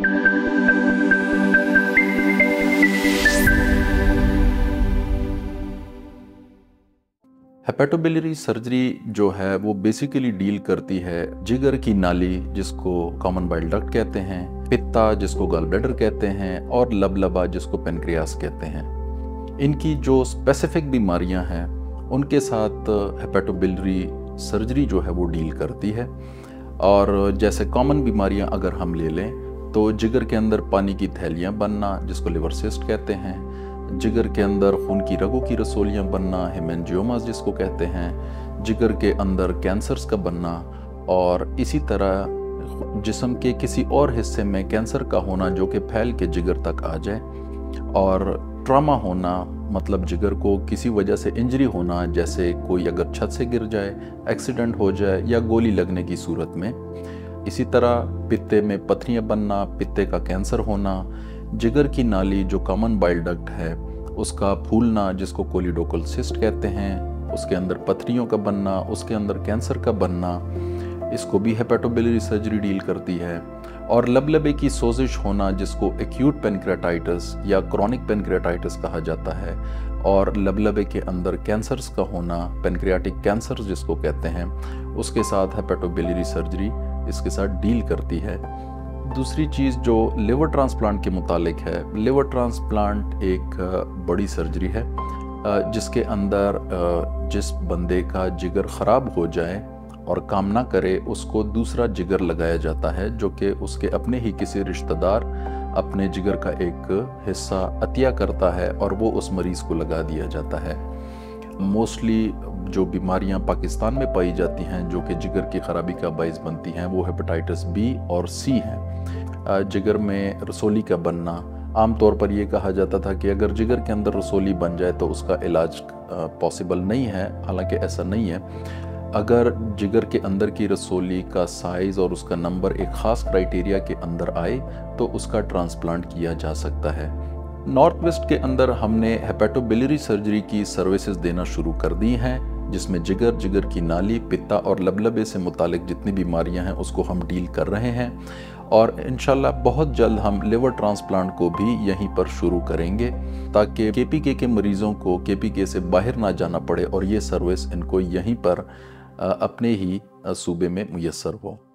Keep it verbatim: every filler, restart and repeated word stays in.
Hepatobiliary surgery जो है वो बेसिकली डील करती है जिगर की नाली, जिसको कॉमन बाइल डक्ट कहते हैं, पित्ता जिसको गॉल ब्लैडर कहते हैं, और लबलबा जिसको पेनक्रियास कहते हैं। इनकी जो स्पेसिफिक बीमारियां हैं उनके साथ हेपेटोबिलियरी सर्जरी जो है वो डील करती है। और जैसे कॉमन बीमारियां अगर हम ले लें तो जिगर के अंदर पानी की थैलियाँ बनना जिसको लिवर सिस्ट कहते हैं, जिगर के अंदर खून की रगों की रसोलियाँ बनना हेमेंजियोमास जिसको कहते हैं, जिगर के अंदर कैंसर्स का बनना, और इसी तरह जिस्म के किसी और हिस्से में कैंसर का होना जो कि फैल के जिगर तक आ जाए, और ट्रॉमा होना मतलब जिगर को किसी वजह से इंजरी होना, जैसे कोई अगर छत से गिर जाए, एक्सीडेंट हो जाए या गोली लगने की सूरत में। इसी तरह पित्ते में पथरियाँ बनना, पित्ते का कैंसर होना, जिगर की नाली जो कॉमन बाइल डक्ट है उसका फूलना जिसको कोलिडोकल सिस्ट कहते हैं, उसके अंदर पथरियों का बनना, उसके अंदर कैंसर का बनना, इसको भी हेपेटोबिलियरी सर्जरी डील करती है। और लबलबे की सोजिश होना जिसको एक्यूट पेनक्रियाटाइटिस या क्रॉनिक पेनक्रियाटाइटिस कहा जाता है, और लबलबे के अंदर कैंसर्स का होना, पेनक्रियाटिक कैंसर जिसको कहते हैं, उसके साथ हेपेटोबिलियरी सर्जरी इसके साथ डील करती है। दूसरी चीज़ जो लिवर ट्रांसप्लांट के मुतालिक है, लिवर ट्रांसप्लांट एक बड़ी सर्जरी है जिसके अंदर जिस बंदे का जिगर ख़राब हो जाए और काम ना करे उसको दूसरा जिगर लगाया जाता है, जो कि उसके अपने ही किसी रिश्तेदार अपने जिगर का एक हिस्सा अतिया करता है और वो उस मरीज़ को लगा दिया जाता है। मोस्टली जो बीमारियां पाकिस्तान में पाई जाती हैं जो कि जिगर की ख़राबी का बाइस बनती हैं वो हेपेटाइटिस बी और सी हैं। जिगर में रसोली का बनना, आमतौर पर यह कहा जाता था कि अगर जिगर के अंदर रसोली बन जाए तो उसका इलाज पॉसिबल नहीं है, हालांकि ऐसा नहीं है। अगर जिगर के अंदर की रसोली का साइज़ और उसका नंबर एक ख़ास क्राइटेरिया के अंदर आए तो उसका ट्रांसप्लांट किया जा सकता है। नॉर्थ वेस्ट के अंदर हमने हेपेटोबिलियरी सर्जरी की सर्विसेज देना शुरू कर दी हैं, जिसमें जिगर, जिगर की नाली, पित्ता और लबलबे से मुतालिक जितनी बीमारियां हैं उसको हम डील कर रहे हैं। और इंशाल्लाह बहुत जल्द हम लिवर ट्रांसप्लांट को भी यहीं पर शुरू करेंगे ताकि केपीके के मरीज़ों को केपीके से बाहर ना जाना पड़े और ये सर्विस इनको यहीं पर अपने ही सूबे में मुयस्सर हो।